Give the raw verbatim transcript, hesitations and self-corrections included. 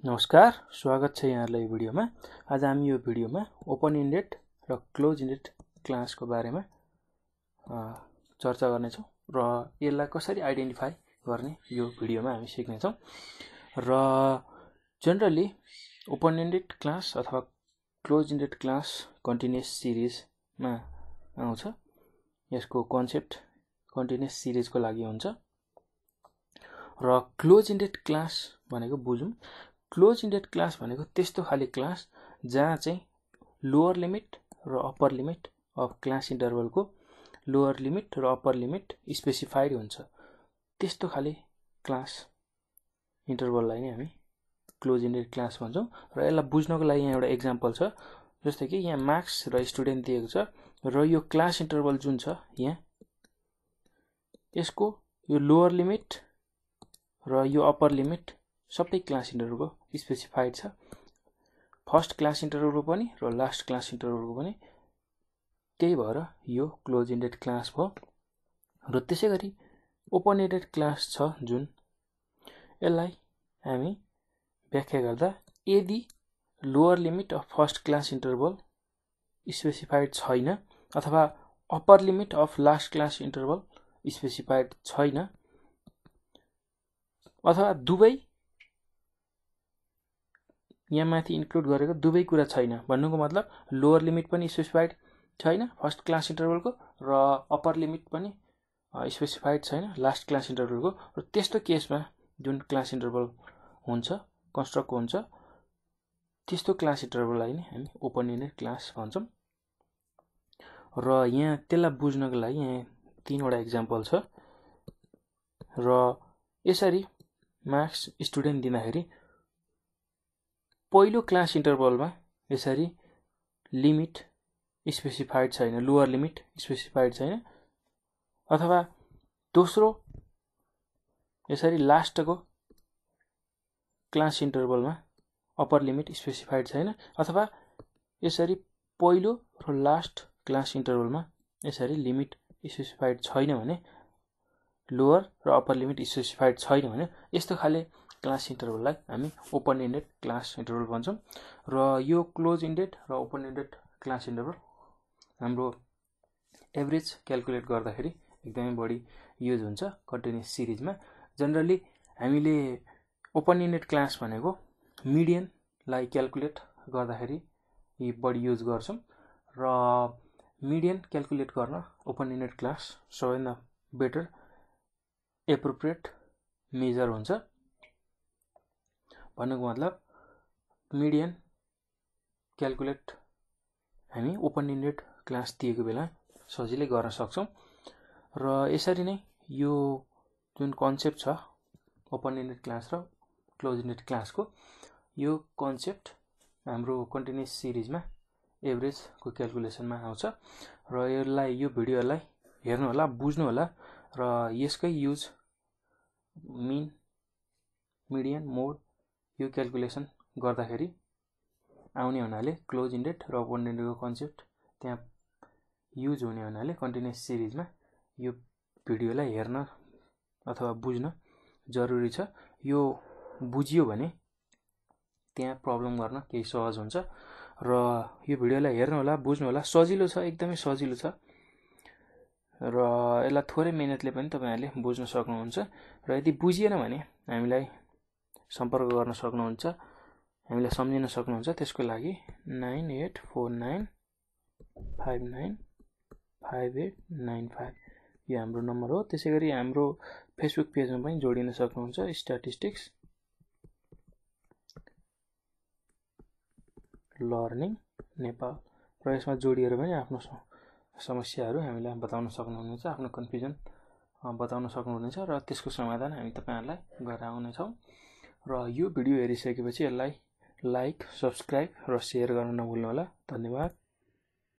नमस्कार, स्वागत छ यहाँहरुलाई यो भिडियोमा। आज हामी यो भिडियोमा ओपन इन्डेड र क्लोज इन्डेड क्लासको बारेमा चर्चा गर्ने छौं र यसलाई कसरी आइडेन्टिफाई गर्ने यो भिडियोमा हामी सिक्ने छौं। र जनरली ओपन इन्डेड क्लास अथवा क्लोज इन्डेड क्लास कन्टिन्युअस सिरिजमा आउँछ। यसको कन्सेप्ट कन्टिन्युअस सिरिजको लागि हुन्छ र क्लोज इन्डेड क्लास भनेको बुझौं। क्लोज इन्डेड क्लास भनेको त्यस्तो खाली क्लास जहाँ चाहिँ लोअर लिमिट र अप्पर लिमिट अफ क्लास इन्टरभलको लोअर लिमिट र अप्पर लिमिट स्पेसिफाइड हुन्छ। त्यस्तो खाली क्लास इन्टरभललाई नै हामी क्लोज इन्डेड क्लास भन्छौं। र यसलाई बुझ्नको लागि यहाँ एउटा एक्जाम्पल छ। जस्तै कि यहाँ मार्क्स र स्टुडेन्ट दिएको छ र यो क्लास इन्टरभल जुन छ यहाँ यसको यो लोअर लिमिट र यो अप्पर लिमिट सबै क्लास इन्टरभलको स्पेसिफाइड छ। फर्स्ट क्लास इन्टरभलको पनि र लास्ट क्लास इन्टरभलको पनि। त्यही भएर यो क्लोज इन्डेड क्लास भयो। र त्यसैगरी ओपन इन्डेड क्लास छ जुन यसलाई हामी व्याख्या गर्दा यदि lower limit of first class interval specified छैन अथवा upper limit of last class interval specified छैन अथवा दुवै यहाँ माथि इन्क्लुड गरेको दुवै कुरा छैन भन्नुको मतलब लोअर लिमिट पनि स्पेसिफाइड छैन फर्स्ट क्लास इन्टरभलको र अप्पर लिमिट पनि स्पेसिफाइड छैन लास्ट क्लास इन्टरभलको। र त्यस्तो केसमा जुन क्लास इन्टरभल हुन्छ कन्स्ट्रक्ट हुन्छ त्यस्तो क्लास इन्टरभललाई नै हामी ओपन इन्डेड क्लास भन्छौं। र यहाँ त्यसलाई बुझ्नको लागि यहाँ तीनवटा एक्जाम्पल छ। र यसरी मार्क्स स्टुडेन्ट दिँदाखेरि पहिलो क्लास इन्टरभलमा यसरी लिमिट स्पेसिफाइड छैन, लोअर लिमिट स्पेसिफाइड छैन अथवा दोस्रो यसरी लास्टको क्लास इन्टरभलमा अप्पर लिमिट स्पेसिफाइड छैन अथवा यसरी पहिलो र लास्ट क्लास इन्टरभलमा यसरी लिमिट स्पेसिफाइड छैन भने लोअर र अप्पर लिमिट स्पेसिफाइड छैन भने यस्तो खाले क्लास इन्टरभललाई हामी ओपन इन्डेड क्लास इन्टरभल भन्छौं। र यो क्लोज इन्डेड र ओपन इन्डेड क्लास इन्टरभल हाम्रो एभरेज क्याल्कुलेट गर्दाखेरि एकदमै बढी युज हुन्छ कन्टिन्युअस सिरिजमा। जनरली हामीले ओपन इन्डेड क्लास भनेको मिडियनलाई क्याल्कुलेट गर्दाखेरि यी बढी युज गर्छौं। र मिडियन क्याल्कुलेट गर्न ओपन इन्डेड क्लास सबैभन्दा बेटर एप्रोप्रिएट मेजर हुन्छ। भन्नुको मतलब मिडियन क्याल्कुलेट हामी ओपन इन्डेड क्लास दिएको बेला सजिलै गर्न सक्छौं। र यसरी नै यो जुन कन्सेप्ट छ ओपन इन्डेड क्लास र क्लोज इन्डेड क्लासको यो कन्सेप्ट हाम्रो कन्टिन्युअस सिरिजमा एभरेजको क्याल्कुलेसनमा आउँछ। र यसलाई यो भिडियोलाई हेर्नु होला, बुझ्नु होला र यसकै युज मिन, मिडियन, मोड यो क्याल्कुलेसन गर्दाखेरि आउने हुनाले क्लोज इन्डेड र ओपन इन्डेडको कन्सेप्ट त्यहाँ युज हुने हुनाले कन्टिन्युअस सिरिजमा यो भिडियोलाई हेर्न अथवा बुझ्न जरुरी छ। यो बुझियो भने त्यहाँ प्रब्लम गर्न केही सहज हुन्छ। र यो भिडियोलाई हेर्नु होला, बुझ्नु होला, सजिलो छ, एकदमै सजिलो छ। र यसलाई थोरै मेहनतले पनि तपाईहरुले बुझ्न सक्नुहुन्छ। र यदि बुझिएन भने हामीलाई सम्पर्क गर्न सक्नुहुन्छ, हामीलाई सम्झिन सक्नुहुन्छ। त्यसको लागि nine eight four nine five nine five eight nine five यो हाम्रो नम्बर हो। त्यसैगरी हाम्रो फेसबुक पेजमा पनि जोडिन सक्नुहुन्छ, स्ट्याटिस्टिक्स लर्निङ नेपाल। र यसमा जोडिएर पनि आफ्नो समस्याहरू हामीलाई बताउन सक्नुहुनेछ, आफ्नो कन्फ्युजन बताउन सक्नुहुनेछ र त्यसको समाधान हामी तपाईहरुलाई गराउने छौं। र यो भिडियो हेरिसकेपछि यसलाई लाइक, सब्स्क्राइब र शेयर गर्न नभुल्नु होला। धन्यवाद।